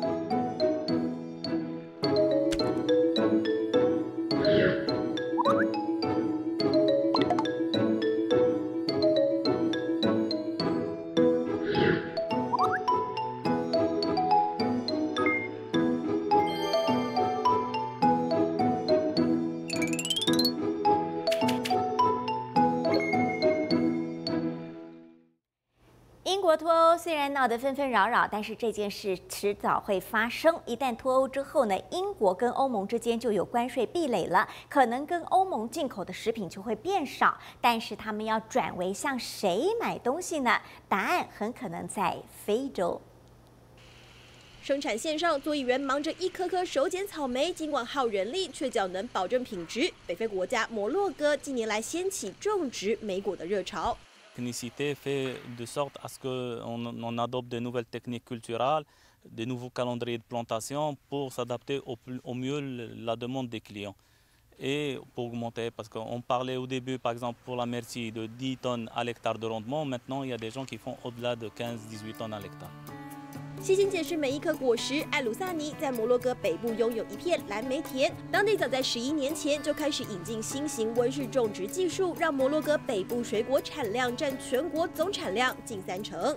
英国脱欧虽然闹得纷纷扰扰，但是这件事迟早会发生。一旦脱欧之后呢，英国跟欧盟之间就有关税壁垒了，可能跟欧盟进口的食品就会变少。但是他们要转为向谁买东西呢？答案很可能在非洲。 生产线上，作业员忙着一颗颗手剪草莓，尽管耗人力，却较能保证品质。北非国家摩洛哥近年来掀起种植莓果的热潮。 Technicité fait de sorte à ce qu'on on adopte de nouvelles techniques culturales, de nouveaux calendriers de plantation pour s'adapter au, au mieux la demande des clients et pour augmenter. Parce qu'on parlait au début, par exemple, pour la myrtille de dix tonnes à l'hectare de rendement. Maintenant, il y a des gens qui font au-delà de quinze à dix-huit tonnes à l'hectare. 细心解释每一颗果实，艾鲁萨尼在摩洛哥北部拥有一片蓝莓田。当地早在十一年前就开始引进新型温室种植技术，让摩洛哥北部水果产量占全国总产量近三成。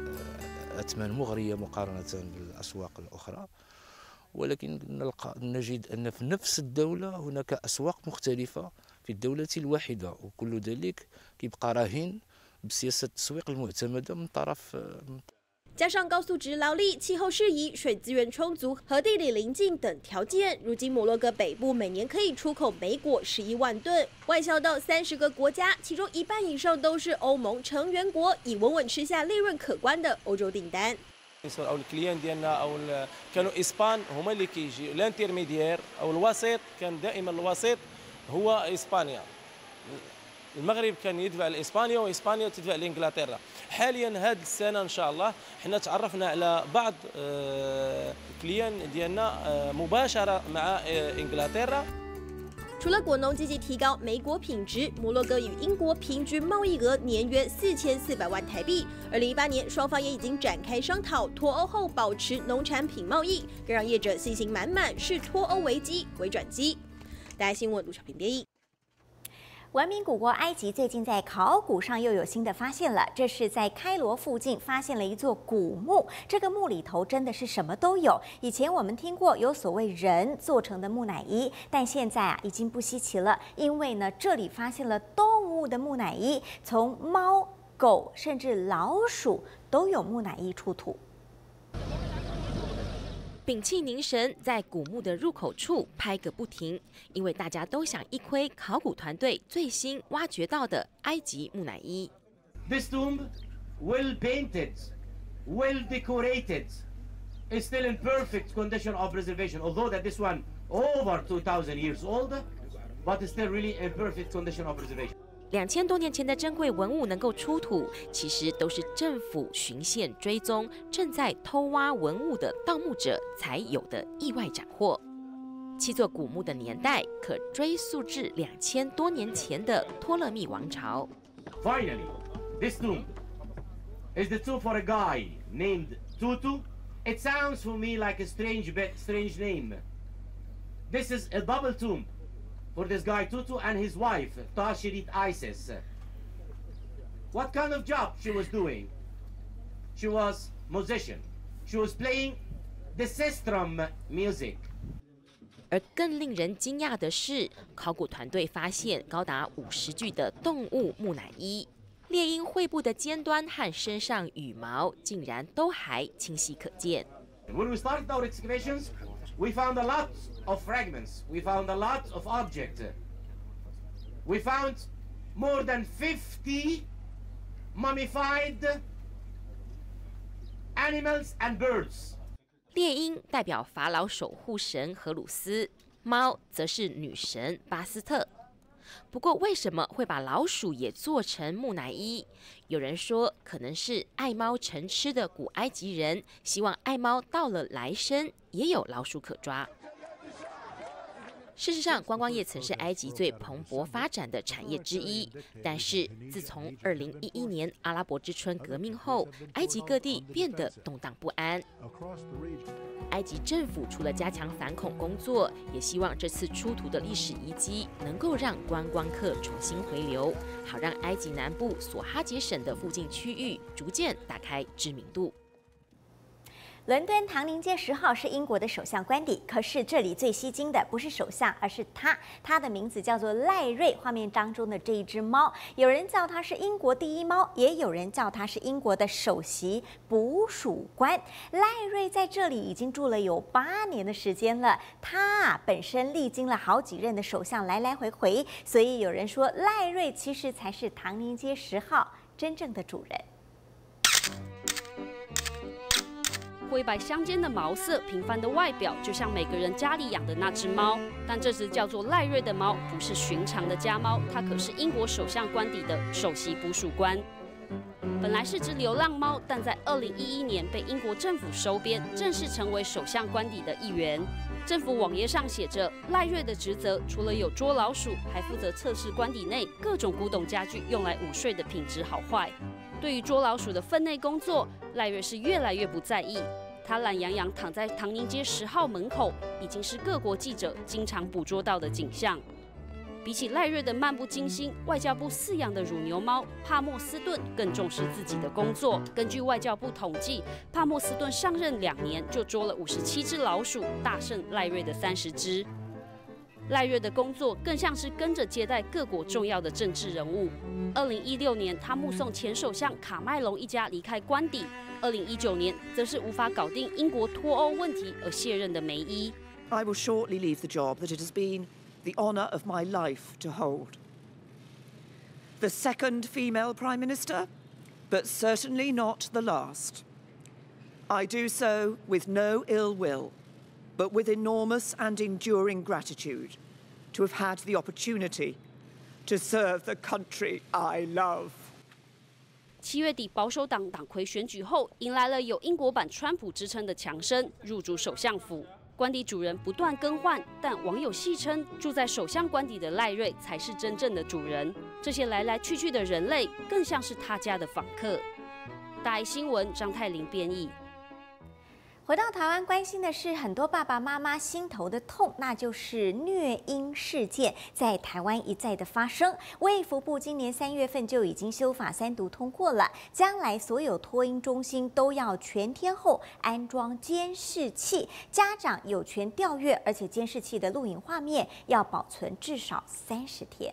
أثمان مغرية مقارنة بالأسواق الأخرى، ولكن نلقى نجد أن في نفس الدولة هناك أسواق مختلفة في الدولة الواحدة، وكل ذلك كيبقى راهن بسياسة التسويق المعتمدة من طرف 加上高素质劳力、气候适宜、水资源充足和地理邻近等条件，如今摩洛哥北部每年可以出口莓果十一万吨，外销到三十个国家，其中一半以上都是欧盟成员国，以稳稳吃下利润可观的欧洲订单。 او الكليان ديالنا او كانوا اسبان هما اللي كيجي الانترميديير او الوسيط كان دائما الوسيط هو اسبانيا. المغرب كان يدفع لاسبانيا واسبانيا تدفع لانجلترا. حاليا هذه السنه ان شاء الله حنا تعرفنا على بعض الكليان ديالنا مباشره مع انجلترا. 除了果农积极提高莓果品质，摩洛哥与英国平均贸易额年约四千四百万台币。二零一八年，双方也已经展开商讨脱欧后保持农产品贸易，更让业者信心满满，视脱欧危机为转机。大家新闻，卢小平编译。 文明古国埃及最近在考古上又有新的发现了，这是在开罗附近发现了一座古墓，这个墓里头真的是什么都有。以前我们听过有所谓人做成的木乃伊，但现在啊已经不稀奇了，因为呢这里发现了动物的木乃伊，从猫、狗甚至老鼠都有木乃伊出土。 屏气凝神，在古墓的入口处拍个不停，因为大家都想一窥考古团队最新挖掘到的埃及木乃伊。 This tomb, well painted, well decorated, is still in perfect condition of preservation. Although that this one over two thousand years old, but is still really in perfect condition of preservation. 两千多年前的珍贵文物能够出土，其实都是政府循线追踪正在偷挖文物的盗墓者才有的意外斩获。七座古墓的年代可追溯至两千多年前的托勒密王朝。 Finally, this tomb is the tomb for a guy named Tutu. It sounds for me like a strange bit, strange name. This is a double tomb. For this guy Tutu and his wife Tashirit Isis. What kind of job she was doing? She was musician. She was playing the sistrum music. 而更令人惊讶的是，考古团队发现高达五十具的动物木乃伊，猎鹰喙部的尖端和身上羽毛竟然都还清晰可见。 When we started our excavations, we found a lot of fragments. We found a lot of objects. We found more than fifty mummified animals and birds. 猎鹰代表法老守护神荷鲁斯，猫则是女神巴斯特。不过，为什么会把老鼠也做成木乃伊？有人说，可能是爱猫成痴的古埃及人希望爱猫到了来生也有老鼠可抓。事实上，观光业曾是埃及最蓬勃发展的产业之一。但是，自从二零一一年阿拉伯之春革命后，埃及各地变得动荡不安。埃及政府除了加强反恐工作，也希望这次出土的历史遗迹能够让观光客重新回流，好让埃及南部索哈杰省的附近区域逐渐打开知名度。 伦敦唐宁街十号是英国的首相官邸，可是这里最吸睛的不是首相，而是他，他的名字叫做赖瑞。画面当中的这一只猫，有人叫它是英国第一猫，也有人叫它是英国的首席捕鼠官。赖瑞在这里已经住了有八年的时间了，他本身历经了好几任的首相，来来回回，所以有人说赖瑞其实才是唐宁街十号真正的主人。 灰白相间的毛色，平凡的外表，就像每个人家里养的那只猫。但这只叫做赖瑞的猫，不是寻常的家猫，它可是英国首相官邸的首席捕鼠官。本来是只流浪猫，但在二零一一年被英国政府收编，正式成为首相官邸的一员。政府网页上写着，赖瑞的职责除了有捉老鼠，还负责测试官邸内各种古董家具用来午睡的品质好坏。对于捉老鼠的分内工作，赖瑞是越来越不在意。他懒洋洋躺在唐宁街十号门口，已经是各国记者经常捕捉到的景象。比起赖瑞的漫不经心，外交部饲养的乳牛猫帕默斯顿更重视自己的工作。根据外交部统计，帕默斯顿上任两年就捉了五十七只老鼠，大胜赖瑞的三十只。赖瑞的工作更像是跟着接待各国重要的政治人物。二零一六年，他目送前首相卡麦隆一家离开官邸；二零一九年，则是无法搞定英国脱欧问题而卸任的梅伊。 I will shortly leave the job that it has been the honour of my life to hold. The second female Prime Minister, but certainly not the last. I do so with no ill will, but with enormous and enduring gratitude to have had the opportunity to serve the country I love. 七月底，保守党党魁选举后，迎来了有英国版川普之称的强生入主首相府。官邸主人不断更换，但网友戏称，住在首相官邸的赖瑞才是真正的主人。这些来来去去的人类，更像是他家的访客。大爱新闻张泰玲编译。 回到台湾，关心的是很多爸爸妈妈心头的痛，那就是虐婴事件在台湾一再的发生。卫福部今年三月份就已经修法三读通过了，将来所有托婴中心都要全天候安装监视器，家长有权调阅，而且监视器的录影画面要保存至少三十天。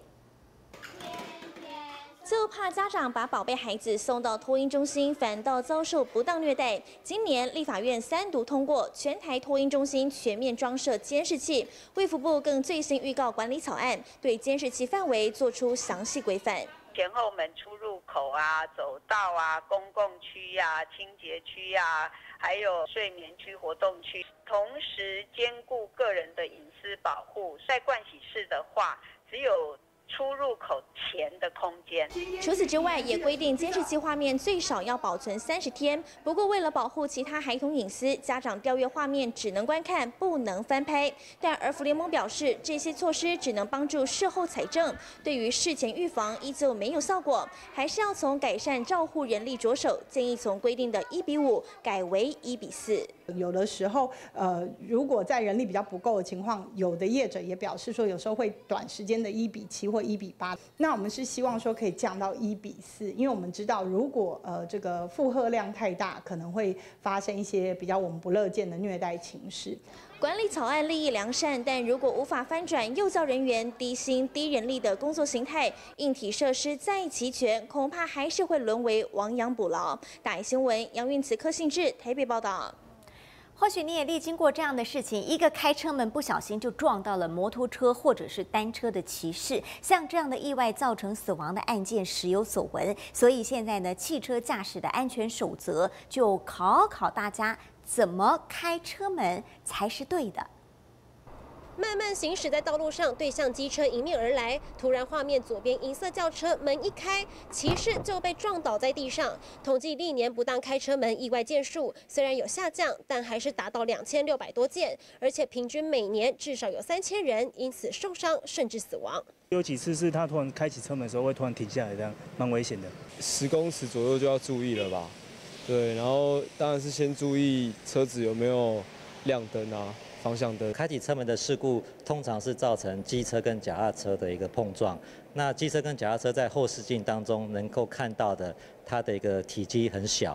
就怕家长把宝贝孩子送到托婴中心，反倒遭受不当虐待。今年立法院三读通过，全台托婴中心全面装设监视器。卫福部更最新预告管理草案，对监视器范围做出详细规范。 前后门出入口啊、走道啊、公共区啊、清洁区啊，还有睡眠区、活动区，同时兼顾个人的隐私保护。在盥洗室的话，只有出入口前的空间。 除此之外，也规定监视器画面最少要保存三十天。不过，为了保护其他孩童隐私，家长调阅画面只能观看，不能翻拍。但儿福联盟表示，这些措施只能帮助事后采证，对于事前预防依旧没有效果，还是要从改善照护人力着手。建议从规定的一比五改为一比四。 有的时候，呃，如果在人力比较不够的情况，有的业者也表示说，有时候会短时间的一比七或一比八。那我们是希望说可以降到一比四，因为我们知道，如果呃这个负荷量太大，可能会发生一些比较我们不乐见的虐待情势。 管理草案立意良善，但如果无法翻转幼教人员低薪低人力的工作形态，硬体设施再齐全，恐怕还是会沦为亡羊补牢。大爱新闻杨运慈、柯信志台北报道。 或许你也历经过这样的事情，一个开车门不小心就撞到了摩托车或者是单车的骑士，像这样的意外造成死亡的案件时有所闻。所以现在呢，汽车驾驶的安全守则就考考大家，怎么开车门才是对的。 慢慢行驶在道路上，对向机车迎面而来，突然画面左边银色轿车门一开，骑士就被撞倒在地上。统计历年不当开车门意外件数虽然有下降，但还是达到两千六百多件，而且平均每年至少有三千人因此受伤甚至死亡。 有几次是他突然开启车门的时候会突然停下来，这样蛮危险的。 十公尺左右就要注意了吧？对，然后当然是先注意车子有没有亮灯啊。方向灯。 开启车门的事故通常是造成机车跟脚踏车的一个碰撞。那机车跟脚踏车在后视镜当中能够看到的，它的一个体积很小，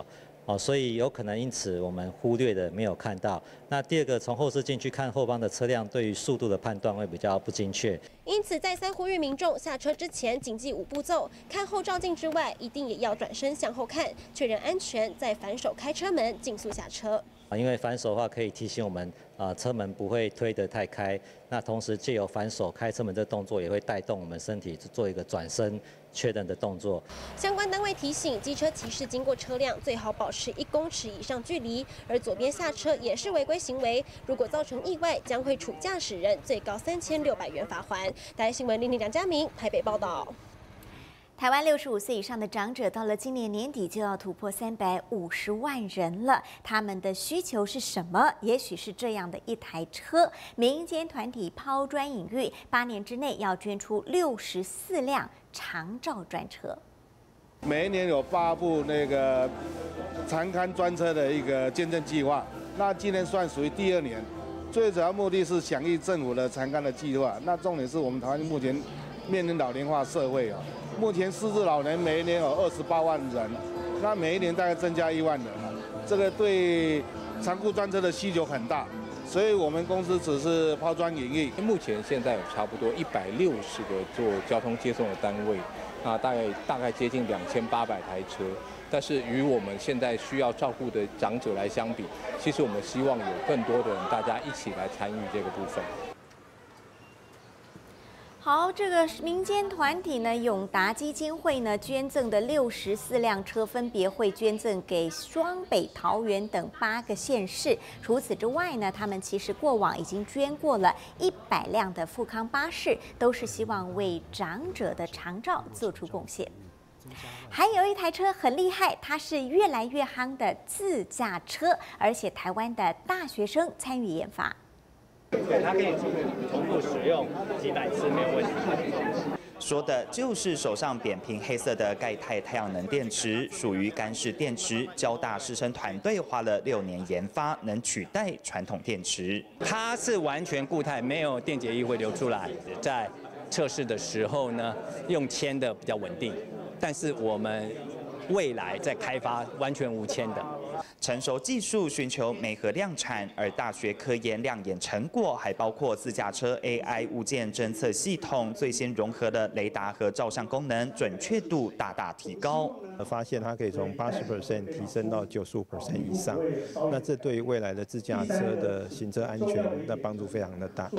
哦，所以有可能因此我们忽略的没有看到。那第二个，从后视镜去看后方的车辆，对于速度的判断会比较不精确。 因此，再三呼吁民众下车之前谨记五步骤：看后照镜之外，一定也要转身向后看，确认安全，再反手开车门，尽速下车。 因为反手的话可以提醒我们，啊，车门不会推得太开。那同时借由反手开车门这动作，也会带动我们身体做一个转身确认的动作。 相关单位提醒，机车骑士经过车辆最好保持一公尺以上距离，而左边下车也是违规行为。如果造成意外，将会处驾驶人最高三千六百元罚锾。台视新闻零零梁家明台北报道。 台湾六十五岁以上的长者到了今年年底就要突破三百五十万人了，他们的需求是什么？也许是这样的一台车。民间团体抛砖引玉，八年之内要捐出六十四辆长照专车。 每一年有发布那个长刊专车的一个捐赠计划，那今年算属于第二年。最主要目的是响应政府的长刊的计划，那重点是我们台湾目前面临老龄化社会啊。目前失智老人每一年有二十八万人，那每一年大概增加一万人，这个对长顾专车的需求很大，所以我们公司只是抛砖引玉。 目前现在有差不多一百六十个做交通接送的单位，啊，大概大概接近两千八百台车。但是与我们现在需要照顾的长者来相比，其实我们希望有更多的人大家一起来参与这个部分。 好，这个民间团体呢，永达基金会呢捐赠的六十四辆车，分别会捐赠给双北、桃园等八个县市。除此之外呢，他们其实过往已经捐过了一百辆的富康巴士，都是希望为长者的长照做出贡献。还有一台车很厉害，它是越来越夯的自驾车，而且台湾的大学生参与研发。 对，它可以重复使用几百次没有问题。 说的就是手上扁平黑色的钙钛太阳能电池，属于干式电池。交大师生团队花了六年研发，能取代传统电池。 它是完全固态，没有电解液会流出来。在测试的时候呢，用铅的比较稳定，但是我们未来在开发完全无铅的。 成熟技术寻求媒合量产，而大学科研亮眼成果还包括自驾车 A I 物件侦测系统，最先融合了雷达和照相功能，准确度大大提高。 发现它可以从八十 percent 提升到九十五 percent 以上，那这对于未来的自驾车的行车安全的帮助非常的大。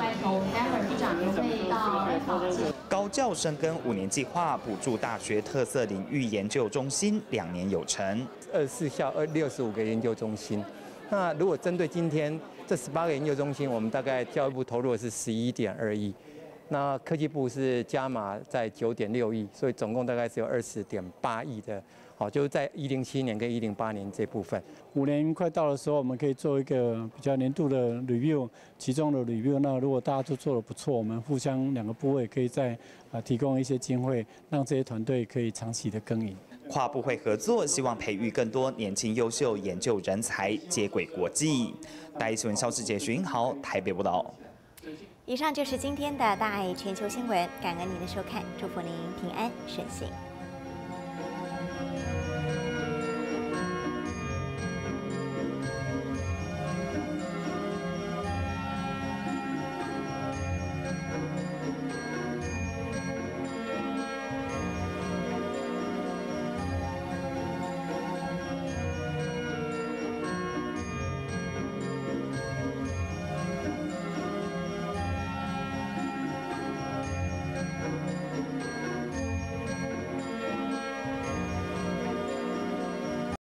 高教深耕五年计划，补助大学特色领域研究中心，两年有成。 二十四校二六十五个研究中心，那如果针对今天这十八个研究中心，我们大概教育部投入的是十一点二亿，那科技部是加码在九点六亿，所以总共大概只有二十点八亿的，好，就是在一零七年跟一零八年这部分。 五年快到的时候，我们可以做一个比较年度的 review， 其中的 review， 那如果大家都做得不错，我们互相两个部位可以再啊提供一些经费，让这些团队可以长期的耕耘。 跨部会合作，希望培育更多年轻优秀研究人才，接轨国际。大爱新闻肖志杰、徐英豪台北报道。 以上就是今天的大爱全球新闻，感恩您的收看，祝福您平安顺心。